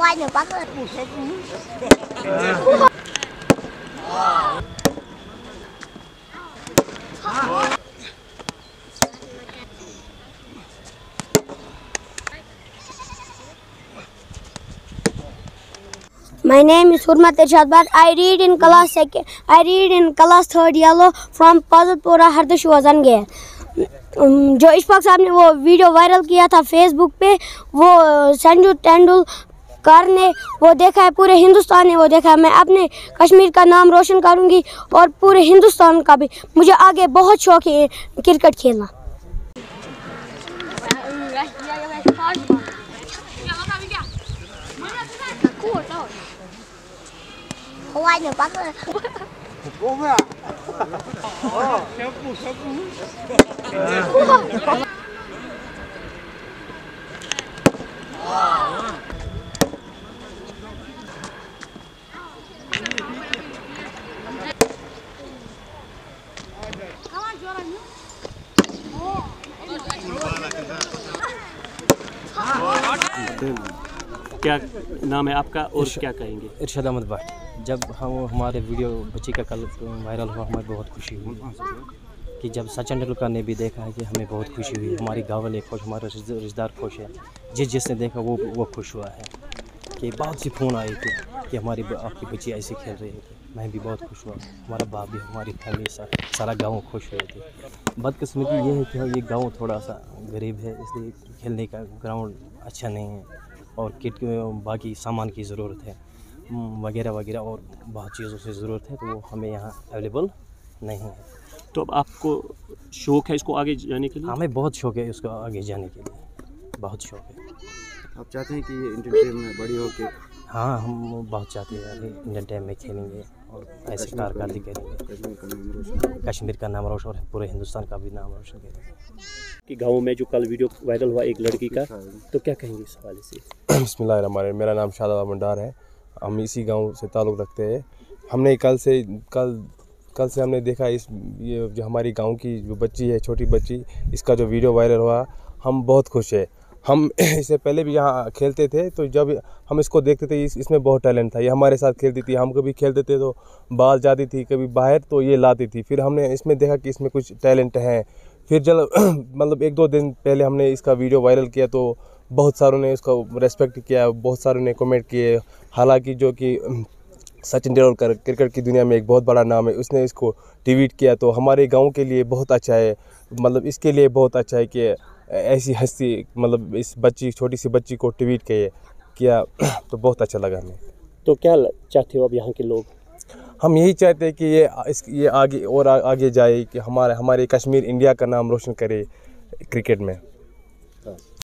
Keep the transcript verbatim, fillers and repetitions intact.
My name is Hurmat Irshad Bhat. I read in class second. I read in class third yellow from Pazalpura Hardash Wazange. जो इशफाक साहब ने वो video viral किया था Facebook पे, वो संजू तेंदुलकर ने वो देखा है, पूरे हिंदुस्तान ने वो देखा है। मैं अपने कश्मीर का नाम रोशन करूंगी और पूरे हिंदुस्तान का भी। मुझे आगे बहुत शौक है क्रिकेट खेलना। क्या नाम है आपका और क्या कहेंगे? इरशाद अहमद भट्ट। जब हम हमारे वीडियो बच्ची का कल वायरल हुआ, हमें बहुत खुशी हुई कि जब सचिन तेंदुलकर ने भी देखा है कि हमें बहुत खुशी हुई। हमारी गाँव वाले खुश, हमारे रिश्तेदार खुश है, जिस जिसने देखा वो वो खुश हुआ है। कि बहुत सी फ़ोन आए थे कि हमारी आपकी बच्ची ऐसे खेल रही थी। मैं भी बहुत खुश हुआ, हमारा बाप भी, हमारी फैमिली सा, सारा गाँव खुश हुए थे। बदकिस्मती ये है कि ये गाँव थोड़ा सा गरीब है, इसलिए खेलने का ग्राउंड अच्छा नहीं है और किट बाकी सामान की ज़रूरत है वगैरह वगैरह और बहुत चीज़ों से ज़रूरत है, तो वो हमें यहाँ अवेलेबल नहीं है। तो अब आपको शौक़ है इसको आगे जाने के लिए? हमें बहुत शौक़ है इसको आगे जाने के लिए, बहुत शौक़ है। आप चाहते हैं कि ये इंडियन टीम में बड़ी हो के? हाँ, हम बहुत चाहते हैं इंडियन टीम में खेलेंगे और ऐसे कारकर्दगी करेंगे, कश्मीर का नाम रोशन और पूरे हिंदुस्तान का भी नाम रोशन करेंगे। कि गाँव में जो कल वीडियो वायरल हुआ एक लड़की का, तो क्या कहेंगे इस हवाले से? बिस्मिल्लाहिर्रहमानिर्रहीम। मेरा नाम शादाब मंडार है, हम इसी गांव से ताल्लुक़ रखते हैं। हमने कल से कल कल से हमने देखा इस ये जो हमारी गांव की जो बच्ची है, छोटी बच्ची, इसका जो वीडियो वायरल हुआ, हम बहुत खुश है। हम इससे पहले भी यहाँ खेलते थे, तो जब हम इसको देखते थे इस इसमें बहुत टैलेंट था। ये हमारे साथ खेलती थी, हम कभी खेलते थे तो बाल जाती थी कभी बाहर, तो ये लाती थी। फिर हमने इसमें देखा कि इसमें कुछ टैलेंट है। फिर जब मतलब एक दो दिन पहले हमने इसका वीडियो वायरल किया तो बहुत सारों ने इसका रेस्पेक्ट किया, बहुत सारों ने कमेंट किए। हालांकि जो कि सचिन तेंदुलकर क्रिकेट की दुनिया में एक बहुत बड़ा नाम है, उसने इसको ट्वीट किया, तो हमारे गांव के लिए बहुत अच्छा है। मतलब इसके लिए बहुत अच्छा है कि ऐसी हस्ती, मतलब इस बच्ची, छोटी सी बच्ची को ट्वीट किए किया, तो बहुत अच्छा लगा हमें। तो क्या चाहते हो अब यहाँ के लोग? हम यही चाहते हैं कि ये इस ये आगे और आ, आगे जाए, कि हमारे हमारे कश्मीर इंडिया का नाम रोशन करे क्रिकेट में।